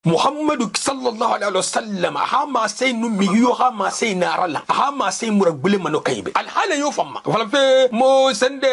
muhammadu sallallahu alaihi wasallam ha ma sai nu mi yo ha ma sai narala ha ma sai muragbule mano kaybe al hala yo famma wala fe mo sende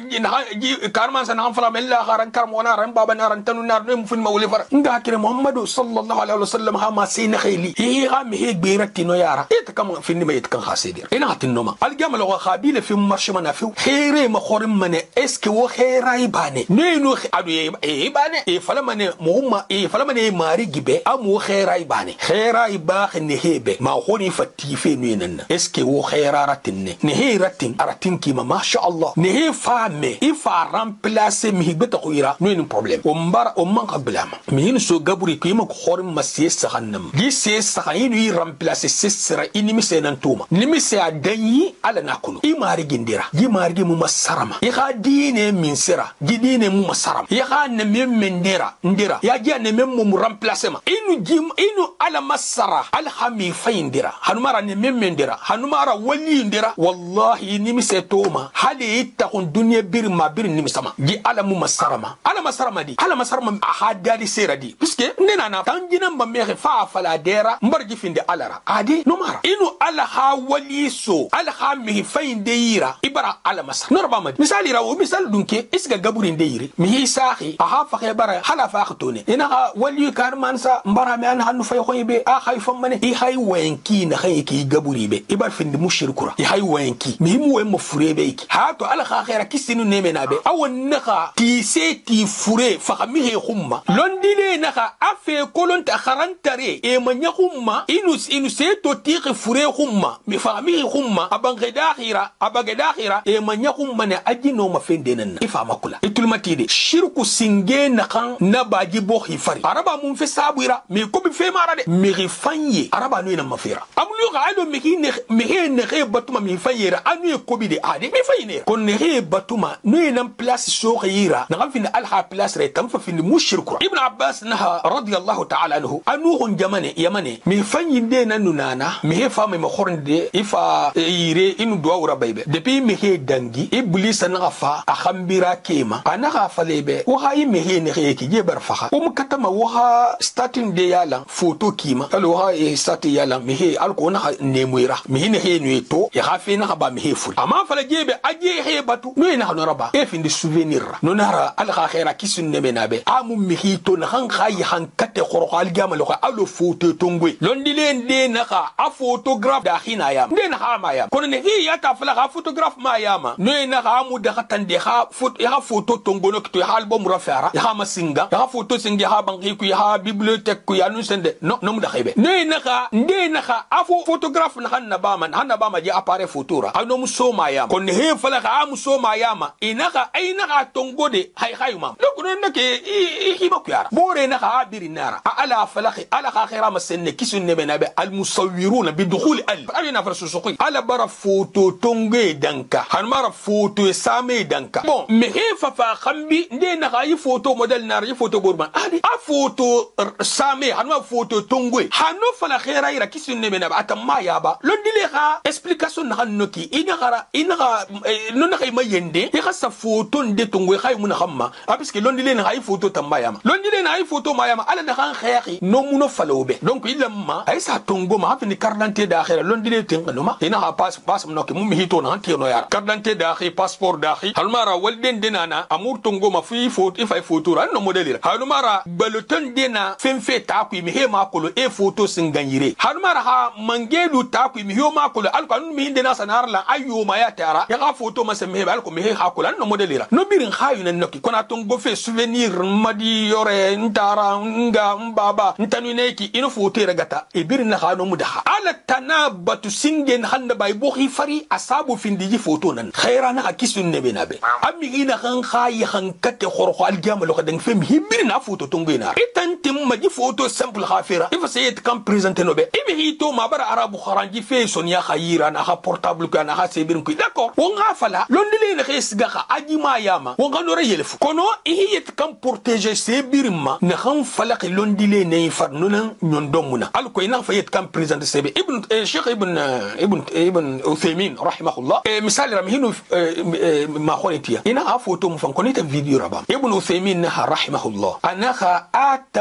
karman san han fala mella garan karam wana ran baba naran tanu nar no mu fin mawli far nga kire muhammadu sallallahu alaihi wasallam ha ma sai na khayli ha mi he gberati no yara et kam fin ma et kan khasidir ina hatin no ma al gamal wa khabila fi marsh mana fi khaire ma khorim mane est ce wo khaira ibane nenu adu ibane fala mane muhumma fala mane mari gibe amu khaira ibane khaira iba ne hebe ma khoni fatti fe no nan est ce wo khaira ratin ne he ratin aratin ki ma sha Allah ne he fame ifa remplacer mi hibeta khoira no ni problème o mbara o man qablama mi hin so gaburi ki ma khorim masiye sahanam gi se sahayinu yi remplacer sesra inimi senan tuma nimi se adanyi ala nakunu i mari gindira gi mari mu masarama i khadine min sira gi dine mu masarama ya khane men ndira ya gi ne men mu remplacement inu ala masara al khami fayndira hanumara ne men ndira hanumara wali ndira wallahi nimi se toma hali itakun dunya birma bir nimi sama gi ala mu masarama di ala masarama ahadali sira di puisque nena na tanjina mbamere fa fala dera mbargi finde alara adi no mara inu ala ha waliso ala ha mi fayinde yira ibara ala masar norba madi misali rawo misal dunke isga gaburi ndeyire mi sahi aha fa khebara hala fa khtone ina ha wali karman sa mbara me an hanu fay khoybe a khay famane i hay wenki na khay ki gaburi be ibar finde mushrikura i hay wenki mi mu mo furebe ki ha to ala kha khaira kisinu neme na be awon naka ti se ti fure fa mi he khumma londile naka afe kolon ta kharantare e manya khumma inu se to ti fure khumma mi fa mi khumma abagadakhira e manya khumma ne ajino ma fende nan ifa makula itulmatide shirku singe nakan na baji bo hifari araba mun fe sabira mi ko bi fe mara de mi rifanye araba no ina mafira amulu ga ado mi he ne he batuma mi fayera anu ko bi de ade mi fayine kon ne he batuma no ina place so khira na fin alha place re tam fa fin mushriku ibn abbas naha radiyallahu ta'ala anhu anu hon yamane mi fanyi de nanu nana mi he fa mi khornde ifa ire inu do wura baybe depuis mi he dangi iblis na fa akhambira kema ana fa lebe wa hay mi he ne he ki je bar fa katama wa starting de yala photo kima alo ha stati yala mi he alko na ne muira mi ne he ne to ya hafe na ba mi he fu ama fa jebe aje he batu no ina no raba e fin de souvenir no nara al khaira kisun ne menabe amu mi hi to na han khayi han kate khoro al gamal ko alo photo tongwe londile de na ka a photographe da khina yam de na ha ma yam kono ne hi ya ta fala ha photographe ma yama no ina ha mu da khatan de ha photo tongono to ha album rafara ya ma singa ya photo singa ha bangi ku ya bibliothèque ku ya nu sende no mu da khaybe ne na ka de na ka a photographe na hanna ba man je appareil photo ra no mu so ma yam kono he fala ka mu so ma yama ina ka ai na ka tongode hay ma donc non nake i ma ku yara bore na ka abiri nara ala falakhi ala khakhira masenne kisun ne benabe al musawwiruna bi dukhul al na farsu suqi ala bara photo tonge danka han mara photo same danka bon me he fa khambi de na yi photo model nar yi photo borban ali a photo same han ma photo tongwe hanu fala khaira ira kisun ne benabe atamma ya ba londile kha explication na noki ina non na ma yende e khassa photo de tongwe khay mun khamma parce londile na yi photo tamma ya ma londile na yi photo ma ya ma ala na khan khayri no muno falobe donc ilamma ay sa tongo ma hafini carte da khira londile tengo ma ina ha pass no ke mum hito na hanti no yara carte da khi passeport da khi halmara walden dinana amur tongo ma fi photo ifay photo ran no modeli halmara baloton dina femfe ta ku mi he ma kolo e photo singanyire halmara ha mangelu ta ku mi he ma kolo alko mi hinde na sanar la ayo ma ya tara ya ga photo ma se mi he alko mi he ha kolo no modeli no birin khayuna noki kona tongo fe souvenir madi yore ntara nga mbaba ntanu neki ino photo regata e birin na khano mudaha ala tanabatu singen handa bay bo khifari asabu findiji photo nan khaira na kisun ne benabe ami ina khan khayi khan kate khorxo al jamal ko dang fem hibir na photo tongo ina itantim maji photo simple khafira ifa sayet kam presenter no be ibi hito ma bara arabu kharanji fe sonia khayira na ha portable ko na ha sebir ko d'accord won ha fala londile ne khis ga kha aji ma yama won ga no reyelfu kono ihiyet kam protéger sebir ma na khan falaq londile ne far nuna nyon domuna al ko ina fayet kam presenter sebe ibn sheikh ibn Uthaymin rahimahullah misali ramhinu ma khonitia ina a photo mu fankonita video rabam ibn Uthaymin rahimahullah anaka atamu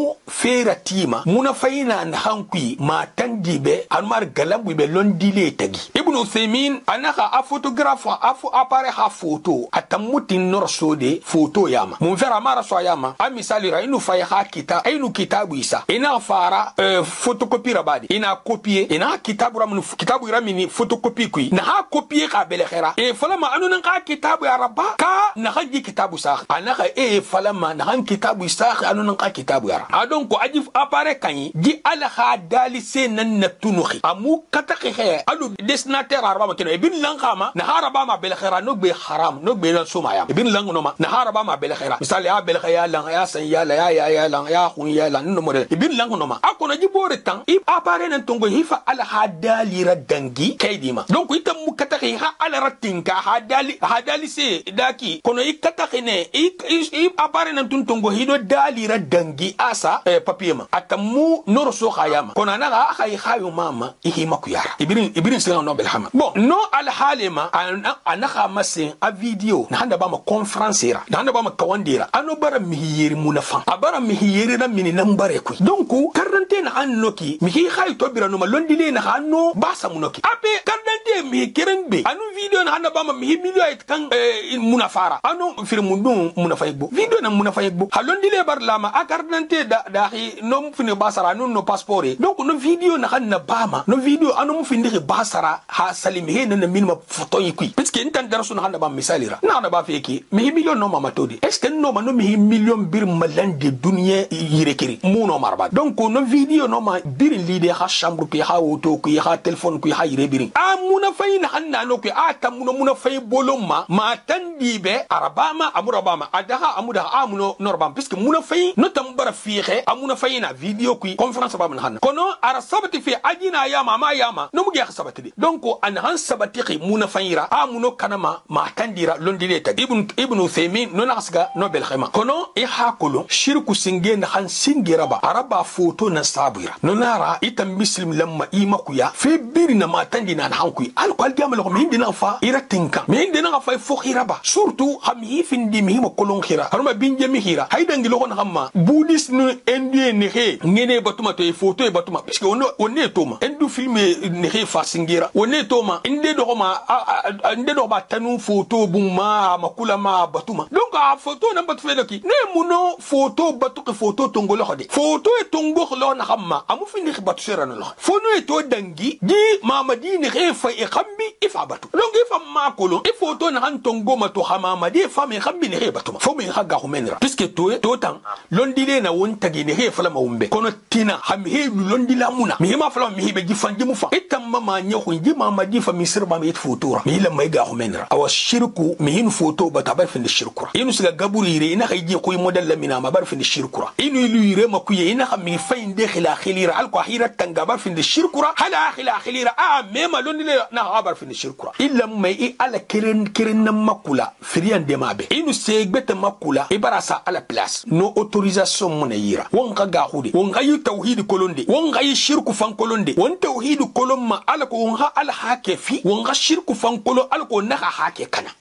mu fera tima muna faina na hankui ma tandibe anmar galambu be londile tagi ibn Uthaymin anaka a photographe afu apare ha photo atamutin norsode photo yama mun fera mara so yama a misali ra inu fay ha kita ainu kitabu isa ina fara photocopie rabadi ina copier ina kitabu ramun kitabu ramini photocopie kui na ha copier ka bele khera e falama anu nan ka kitabu ya rabba ka na haji kitabu sa anaka falama na han kitabu isa anu nan ka kitabu ya adon ko aji apare kanyi ji ala ha dali se nan natunuhi amu kataki he alu destinateur araba kino ibn langama na haraba ma bele khera no be haram no be suma ya ibn lang no ma na haraba ma bele khera misali ya bele khaya lang ya san ya la ya lang ya khun ya la no model ibn lang no ma akona ji bore tan i apare nan tongo hifa ala ha dali radangi kaydima donc itam mu kataki ha ala ratinka ha dali se daki kono i kataki ne i apare nan tongo hido dali radangi asa papier ma atamu noro so khayama kona na ga khayu mama ihi makuyara ibrin sila no belhama bon no al halima anaka masin a video na handa ba ma conference ra na handa ba ma kawandira ano bara mihiyeri munafan abara mihiyeri na mini nambare ku donc karante na annoki mihi khay to bira no ma londile na hanno basa munoki abe karante mi kerenbe anu video na handa ba ma mihi video ay kan munafara anu firmundu munafaybo video na munafaybo halondile bar lama a karante da no fini basara no passeport donc no video na hanna bama no video anu mu fini basara ha salim he na minima photo yiki parce que intan darasu na hanna ba misali ra na ba feki mi million no mama todi est ce que no ma no mi million bir malande dunya yirekiri mu no marba donc no video no ma bir lide ha chambre ki ha auto ki ha telephone ki ha yire birin amuna fayna hanna no ki atamuno muna fay boloma ma tandibe arabama amurabama adaha amuda amuno norbam parce que muna fay no tambara fixe amuna fayna video ki conférence ba man hanna kono ara sabati fi ajina yama ma yama no mugi sabati donc an han sabati ki muna fayra amuno kanama ma tandira londile tag ibn Uthaymin no nasga no bel khema kono e hakulu shirku singen han singira ba araba photo na sabira no nara itam muslim lamma imakuya fe birina ma tandina hankuy alqal gamal ko min dina fa iratinka min dina fa fo khiraba surtout ham hifin di mi ma kolon khira harma binje mi khira haydangi lo ko hamma budis no endie ne he ngene batuma to photo e batuma parce que on toma endu filme ne he fa singira on toma inde do ma tanu photo bumma makula ma batuma donc a photo na batu fedoki ne muno photo batu ke photo tongolo khode photo e tongo lo na hamma amu fini batu serano lo fono e to dangi di mamadi ne he fa e khambi ifa batu donc ifa ma kolo e photo na han tongo ma to hamama di fa me khambi ne he batuma fo me haga humenra puisque to tan londile na won tagi ne he fala ma wumbe kono tina ham he londila muna mi ma fala mi be gifandi mu fa itam ma nyahu ji mamadi fa misir ba mi photo ra mi la may ga humenra awa shirku mi hin photo ba tabar fin shirkura inu siga gaburi re ina hayji ko model lamina ma bar fin shirkura inu ilu ma kuye ina khami fain de khilira al qahira tangabar fin shirkura hala khilira a mema londile na habar fin shirkura illa mai ala kirin na makula firian de mabe inu segbeta makula ibarasa ala place no autorisation munayira won ga hude won ga yu tauhid kolonde won ga yu shirku fan kolonde won tauhid kolon ma ala ko won ha ala hake fi won ga shirku fan kolo ala ko na hake kana